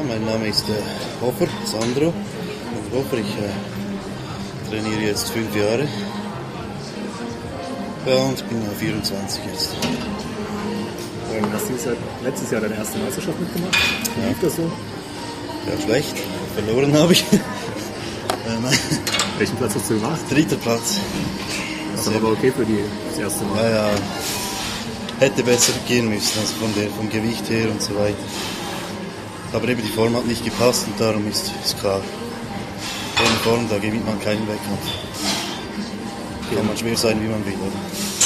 Mein Name ist Hofer, Sandro Hofer. Ich trainiere jetzt 5 Jahre. Ja, und bin 24 jetzt. Hast du letztes Jahr deine erste Meisterschaft mitgemacht? Wie lief das so? Ja, schlecht. Verloren habe ich. Nein. Welchen Platz hast du gemacht? 3. Platz. Das ist aber okay für das erste Mal. Ja, hätte besser gehen müssen, also vom Gewicht her und so weiter. Aber eben die Form hat nicht gepasst und darum ist klar. Ohne Form, da gewinnt man keinen Wettkampf. Kann man schwer sein, wie man will. Oder?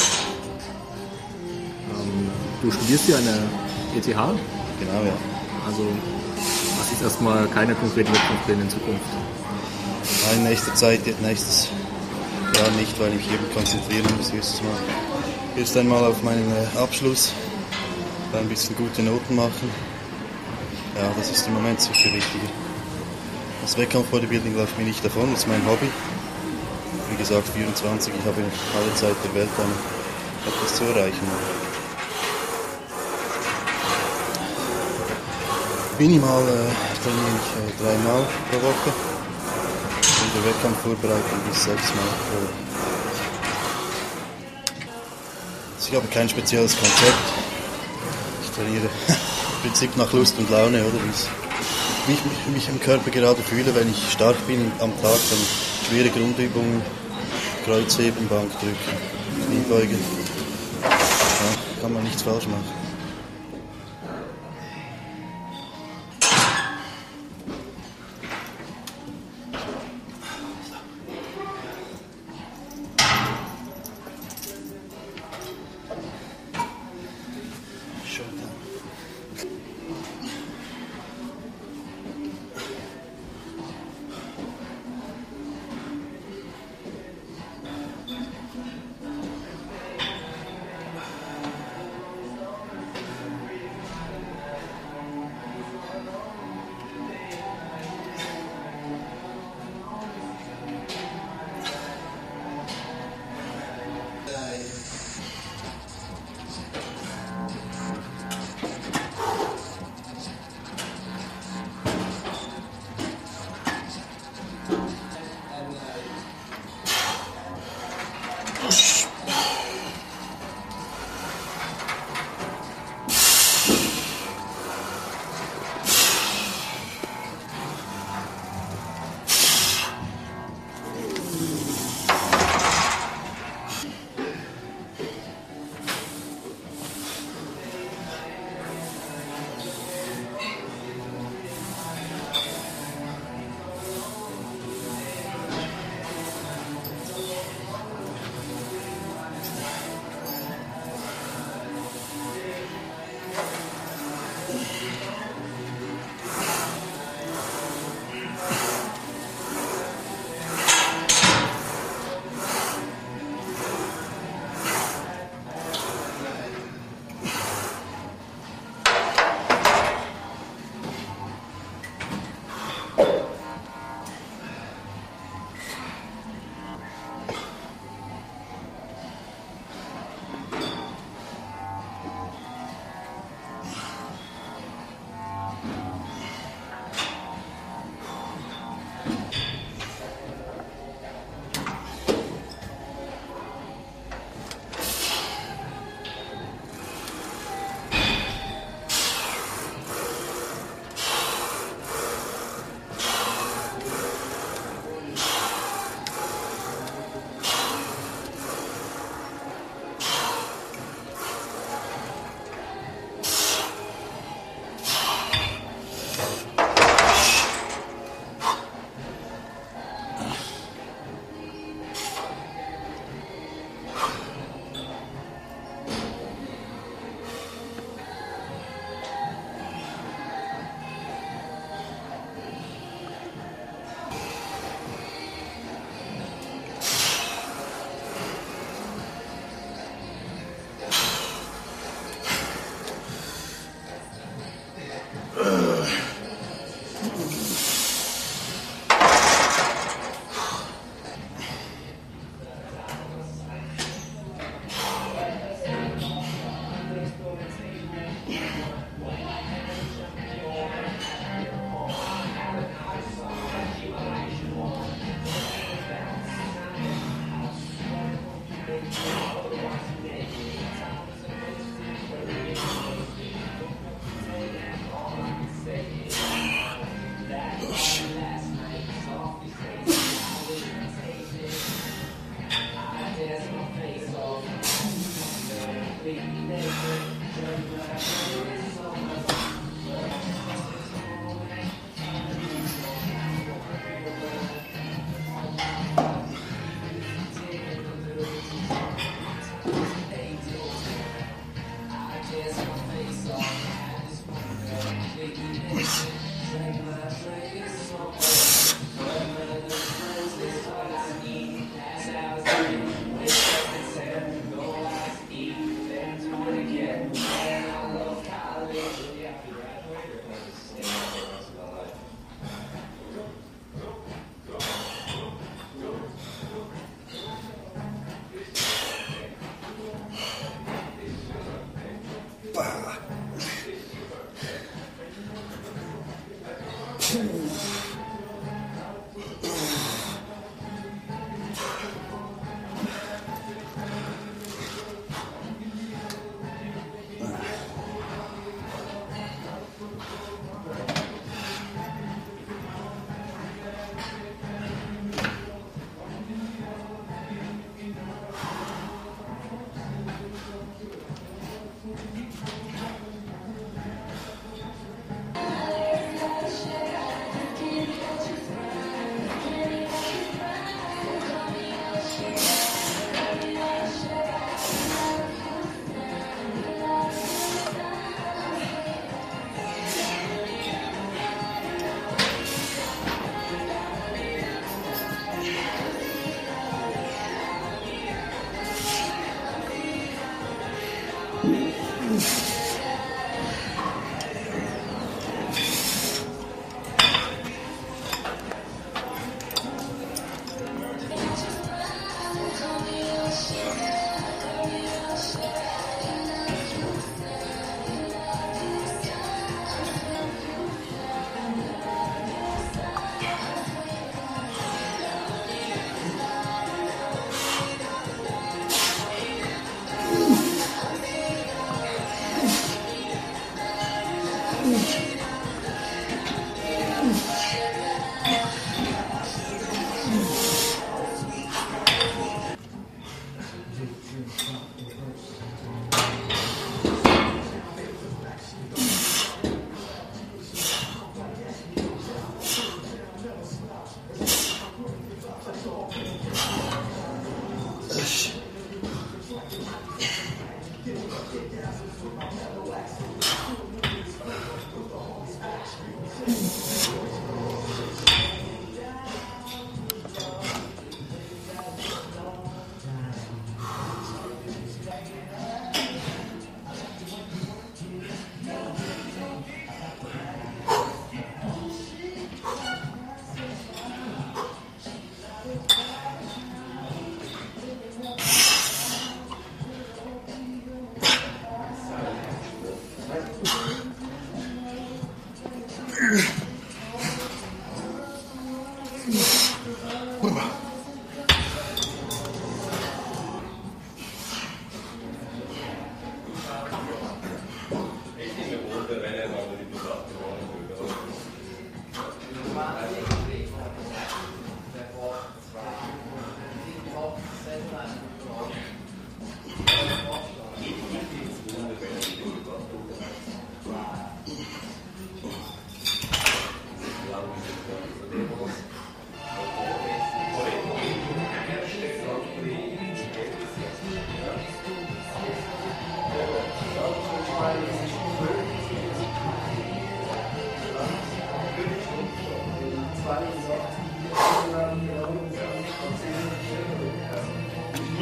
Du studierst hier an der ETH? Genau, ja. Also hast jetzt erstmal keine konkreten Wettkampfpläne in Zukunft? In nächster Zeit, nächstes Jahr nicht, weil ich mich eben konzentrieren muss. Erst einmal auf meinen Abschluss, dann ein bisschen gute Noten machen. Ja, das ist im Moment sicher wichtiger. Das Wettkampf-Bodybuilding läuft mir nicht davon, das ist mein Hobby. Wie gesagt, 24, ich habe alle Zeit der Welt, etwas zu erreichen. Minimal trainiere ich 3 Mal pro Woche. In der Wettkampfvorbereitung bis 6 Mal pro Woche. Also ich habe kein spezielles Konzept. Ich trainiere im Prinzip nach Lust und Laune, oder wie ich mich im Körper gerade fühle. Wenn ich stark bin am Tag, dann schwere Grundübungen, Kreuzheben, Bankdrücken, Kniebeugen. Ja, kann man nichts falsch machen.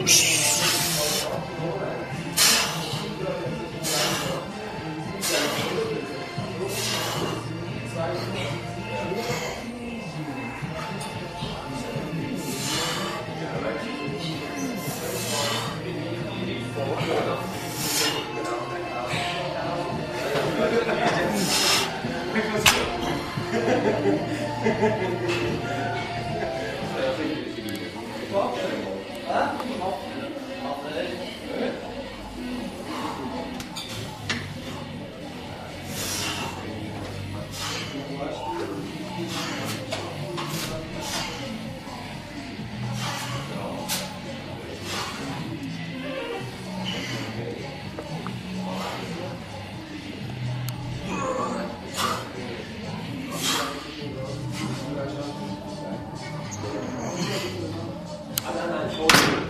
Nein,